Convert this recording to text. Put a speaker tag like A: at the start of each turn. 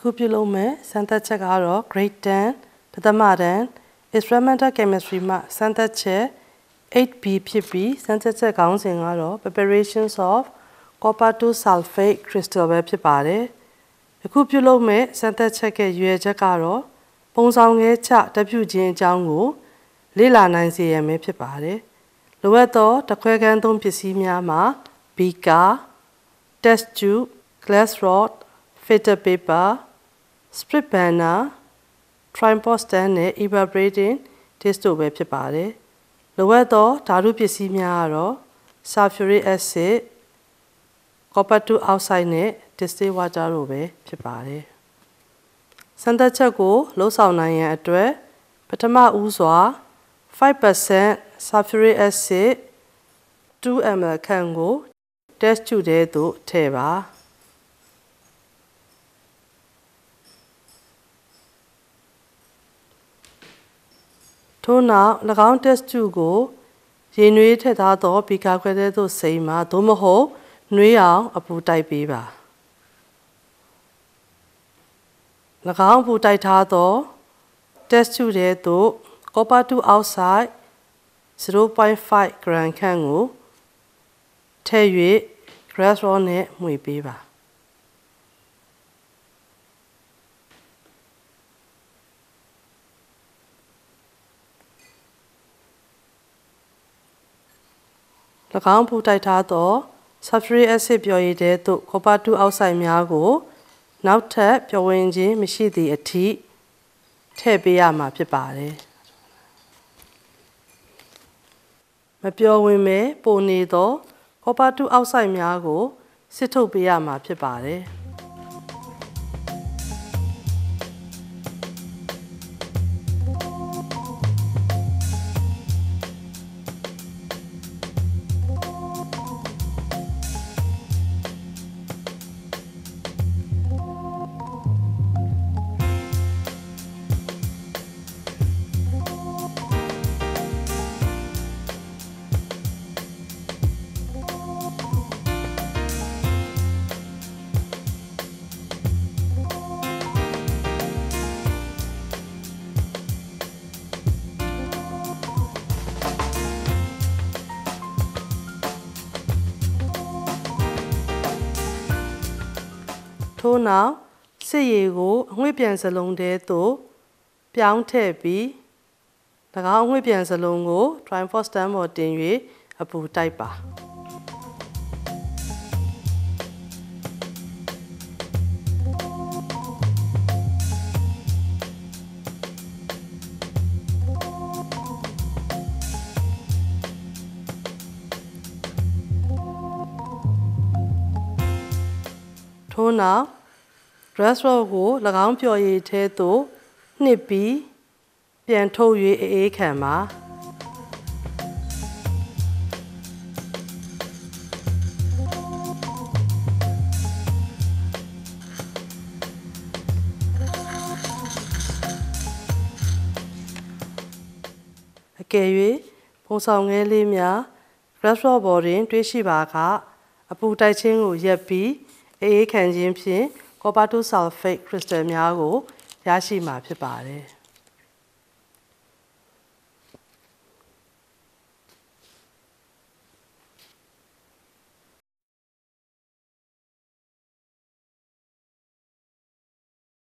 A: ခုပြုလုပ်မဲ့စမ်းသပ်ချက်ကတော့ Grade 10 ပထမတန်း Experimental Chemistry မှစမ်းသပ်ချက် 8B ဖြစ်ပြီးစမ်းသပ်ချက်ခေါင်းစဉ်ကတော့ Preparations of Copper 2 Sulfate Crystal ပဲဖြစ်ပါတယ်။အခုပြုလုပ်မဲ့စမ်းသပ်ချက်ကရွေချက်ကတော့ပုံဆောင်ခဲချတက်ပြုခြင်းအကြောင်းကိုလေ့လာနိုင်စေရမယ်ဖြစ်ပါတယ်။လိုအပ်သောတခွဲခန်းသုံးပစ္စည်းများမှာ beaker, test tube, glass rod, filter paper, sprit burner, tripod stand နဲ့ evaporating dish တို့ပဲဖြစ်ပါတယ်။လိုအပ်သောဓာတုပစ္စည်းများကတော့ sulfuric acid, copper 2 oxide နဲ့ distilled water တို့ပဲဖြစ်ပါတယ်။စမ်းသပ်ချက်ကိုလှုပ်ဆောင်နိုင်ရန်အတွက်ပထမဦးစွာ 5% sulfuric acid 2 ml ခန့်ကို test tube ထဲသို့ထည့်ပါ။ထို့နောက်၎င်း test tube ကိုရေနွေးထည့်ထားသောဘီကာခွဲထဲသို့စိမ်းပါသို့မဟုတ်နွေးအောင်အပူတိုက်ပေးပါ၎င်းအပူတိုက်ထားသော test tube ထဲသို့ copper 2 oxide 0.5 gram ခန့်ကိုထည့်၍ glass rod နဲ့မှွေပေးပါ၎င်းပူတိုက်ထားသော sulfuric acid ပျော်ရည်ထဲသို့ copper 2 oxide များကိုနောက်ထပ်ပျော်ဝင်ခြင်းမရှိသည့်အထိထည့်ပေးရမှာဖြစ်ပါတယ်။မပျော်ဝင်မဲပိုနေသော copper 2 oxide များကိုစစ်ထုတ်ပေးရမှာဖြစ်ပါတယ်။ထို့နောက်စစ်ရည်ကိုအငွေ့ပြန်စလုံးထဲသို့ပြောင်းထည့်ပြီး၎င်းအငွေ့ပြန်စလုံးကို tripod stand ပေါ်တင်၍အပူတိုက်ပါထို့နောက် glass rod ကို၎င်းပျော်ရည်ထဲသို့နှစ်ပြီးပြန်ထုတ်၍အေးခံပါအကယ်၍ပုံဆောင်ငယ်လေးများ glass rod ပေါ်တွင်တွေ့ရှိပါကအပူတိုက်ခြင်းကိုရပ်ပြီးအေးခံခြင်းဖြင့် copper 2 sulfate crystal များကိုရရှိမှာဖြစ်ပါတယ်။